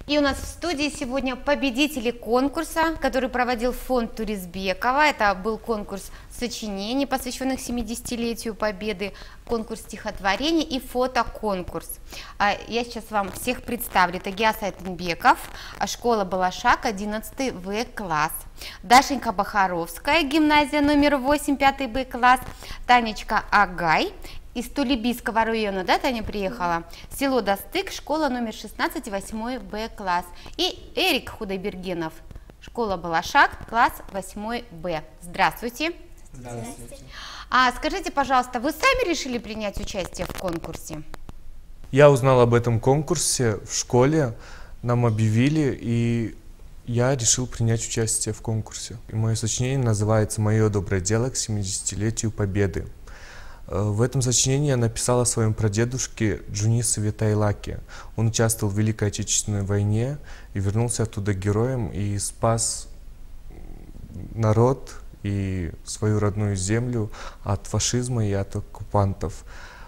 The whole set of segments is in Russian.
И у нас в студии сегодня победители конкурса, который проводил фонд Туризбекова. Это был конкурс сочинений, посвященных 70-летию Победы, конкурс стихотворений и фотоконкурс. Я сейчас вам всех представлю. Это Гияс Айтынбеков, школа Балашак, 11 В класс. Дашенька Бахаровская, гимназия номер 8, 5 Б класс. Танечка Агай. Из Тулебийского района, да, Таня приехала? Село Достык, школа номер 16, 8 Б класс. И Эрик Худайбергенов, школа Балашак, класс 8 Б. Здравствуйте. Здравствуйте. Скажите, пожалуйста, вы сами решили принять участие в конкурсе? Я узнал об этом конкурсе в школе, нам объявили, и я решил принять участие в конкурсе. И мое сочинение называется «Мое доброе дело к 70-летию Победы». В этом сочинении я написал о своем прадедушке Джунису Ветайлаке. Он участвовал в Великой Отечественной войне и вернулся оттуда героем и спас народ и свою родную землю от фашизма и от оккупантов.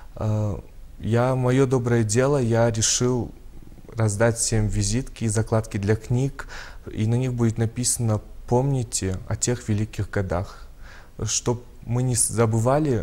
Мое доброе дело я решил раздать всем визитки и закладки для книг, и на них будет написано «Помните о тех великих годах», чтобы мы не забывали,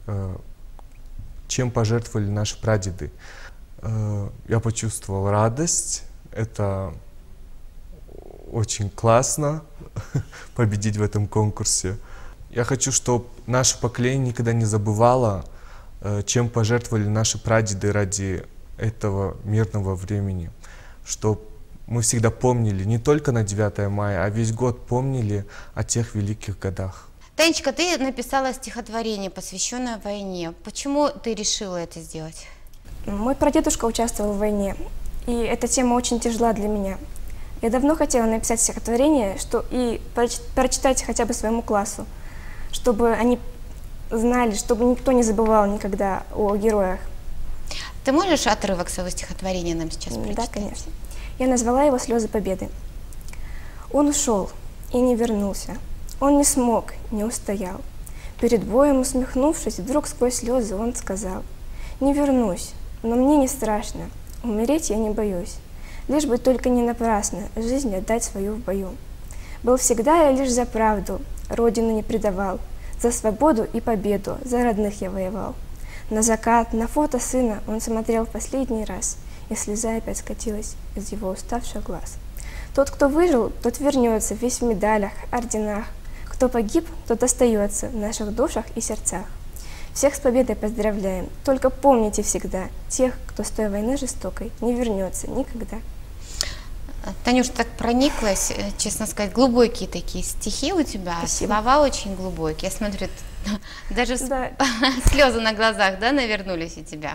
чем пожертвовали наши прадеды. Я почувствовал радость, это очень классно победить в этом конкурсе. Я хочу, чтобы наше поколение никогда не забывало, чем пожертвовали наши прадеды ради этого мирного времени. Чтобы мы всегда помнили, не только на 9 мая, а весь год помнили о тех великих годах. Танечка, ты написала стихотворение, посвященное войне. Почему ты решила это сделать? Мой прадедушка участвовал в войне, и эта тема очень тяжела для меня. Я давно хотела написать стихотворение и прочитать хотя бы своему классу, чтобы они знали, чтобы никто не забывал никогда о героях. Ты можешь отрывок своего стихотворения нам сейчас прочитать? Да, конечно. Я назвала его «Слезы Победы». Он ушел и не вернулся. Он не смог, не устоял. Перед боем усмехнувшись, вдруг сквозь слезы он сказал: «Не вернусь, но мне не страшно, умереть я не боюсь, лишь бы только не напрасно жизнь отдать свою в бою. Был всегда я лишь за правду, родину не предавал, за свободу и победу, за родных я воевал». На закат, на фото сына он смотрел в последний раз, и слеза опять скатилась из его уставших глаз. Тот, кто выжил, тот вернется весь в медалях, орденах. Кто погиб, тот остается в наших душах и сердцах. Всех с победой поздравляем, только помните всегда тех, кто с той войны жестокой не вернется никогда. Танюш, так прониклась, честно сказать, глубокие такие стихи у тебя. Спасибо. Слова очень глубокие. Я смотрю, даже Да. слезы на глазах, да, навернулись у тебя.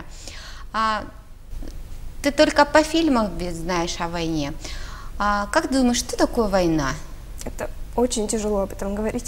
Ты только по фильмам знаешь о войне. Как думаешь, что такое война? Это очень тяжело об этом говорить.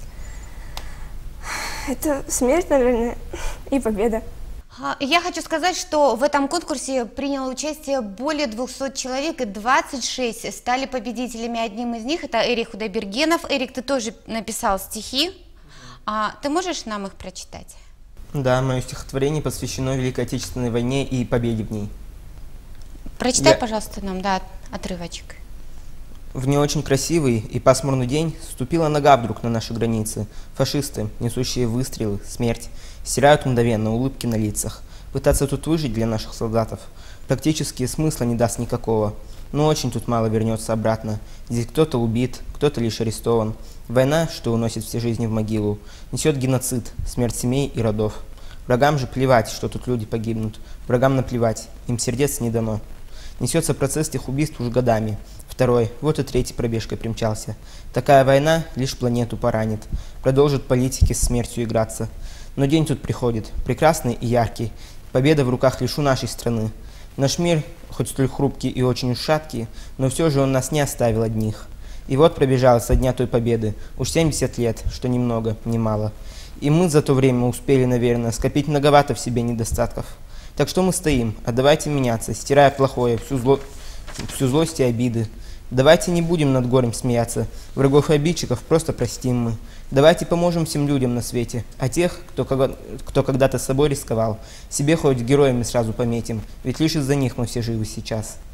Это смерть, наверное, и победа. Я хочу сказать, что в этом конкурсе приняло участие более 200 человек, и 26 стали победителями. Одним из них это Эрик Худайбергенов. Эрик, ты тоже написал стихи. Ты можешь нам их прочитать? Да, мое стихотворение посвящено Великой Отечественной войне и победе в ней. Прочитай, пожалуйста, нам, да, отрывочек. В не очень красивый и пасмурный день ступила нога вдруг на наши границы. Фашисты, несущие выстрелы, смерть, стирают мгновенно улыбки на лицах. Пытаться тут выжить для наших солдатов практически смысла не даст никакого. Но очень тут мало вернется обратно. Здесь кто-то убит, кто-то лишь арестован. Война, что уносит все жизни в могилу, несет геноцид, смерть семей и родов. Врагам же плевать, что тут люди погибнут. Врагам наплевать, им сердец не дано. Несется процесс тех убийств уж годами. Второй, вот и третий пробежкой примчался. Такая война лишь планету поранит. Продолжит политики с смертью играться. Но день тут приходит, прекрасный и яркий. Победа в руках лишь у нашей страны. Наш мир, хоть столь хрупкий и очень уж шаткий, но все же он нас не оставил одних. И вот пробежало со дня той победы уж 70 лет, что ни много, ни мало. И мы за то время успели, наверное, скопить многовато в себе недостатков. Так что мы стоим, а давайте меняться, стирая плохое, всю злость и обиды. Давайте не будем над горем смеяться, врагов и обидчиков просто простим мы. Давайте поможем всем людям на свете, а тех, кто когда-то собой рисковал, себе хоть героями сразу пометим, ведь лишь из-за них мы все живы сейчас.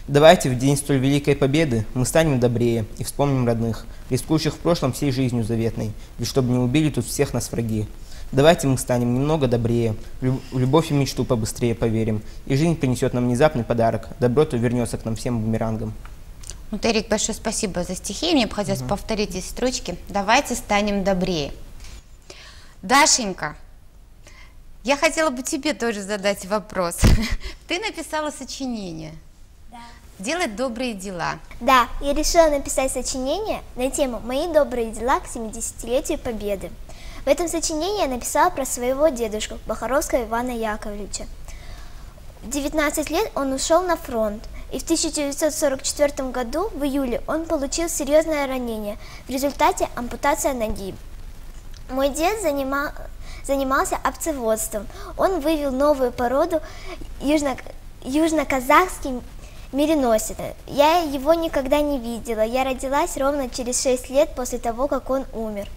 Давайте в день столь великой победы мы станем добрее и вспомним родных, рискующих в прошлом всей жизнью заветной, лишь чтобы не убили тут всех нас враги. Давайте мы станем немного добрее, в любовь и мечту побыстрее поверим, и жизнь принесет нам внезапный подарок, доброта вернется к нам всем бумерангом. Ну, Тарик, большое спасибо за стихи. Мне бы хотелось повторить эти строчки. Давайте станем добрее. Дашенька, я хотела бы тебе тоже задать вопрос. Ты написала сочинение. Да. Делать добрые дела. Да, я решила написать сочинение на тему «Мои добрые дела к 70-летию Победы». В этом сочинении я написала про своего дедушку, Бахаровского Ивана Яковлевича. В 19 лет он ушел на фронт, и в 1944 году, в июле, он получил серьезное ранение, в результате ампутация ноги. Мой дед занимался овцеводством. Он вывел новую породу южно-казахский мериносец. Я его никогда не видела. Я родилась ровно через 6 лет после того, как он умер.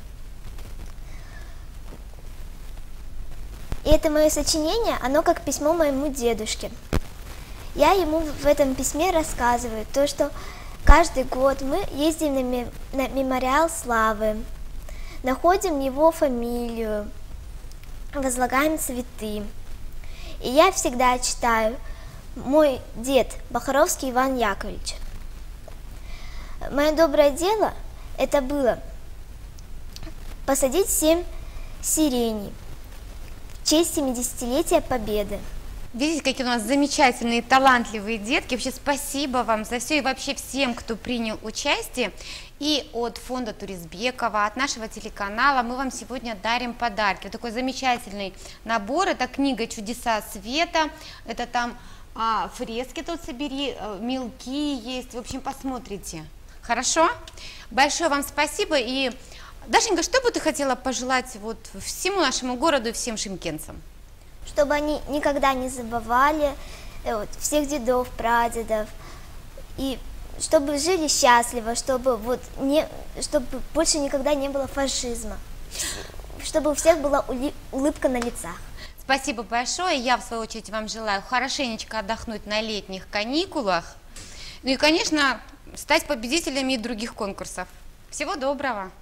И это мое сочинение, оно как письмо моему дедушке. Я ему в этом письме рассказываю то, что каждый год мы ездим на мемориал славы, находим его фамилию, возлагаем цветы. И я всегда читаю «Мой дед Бахаровский Иван Яковлевич». Мое доброе дело это было посадить 7 сиреней в честь 70-летия Победы. Видите, какие у нас замечательные, талантливые детки. Вообще спасибо вам за все и вообще всем, кто принял участие. И от фонда Туризбекова, от нашего телеканала мы вам сегодня дарим подарки. Вот такой замечательный набор. Это книга «Чудеса света». Это там фрески тут собери, мелки есть. В общем, посмотрите. Хорошо? Большое вам спасибо. И, Дашенька, что бы ты хотела пожелать вот всему нашему городу и всем шымкентцам? Чтобы они никогда не забывали всех дедов, прадедов, и чтобы жили счастливо, чтобы больше никогда не было фашизма, чтобы у всех была улыбка на лицах. Спасибо большое. Я, в свою очередь, вам желаю хорошенечко отдохнуть на летних каникулах. Ну и, конечно, стать победителями других конкурсов. Всего доброго!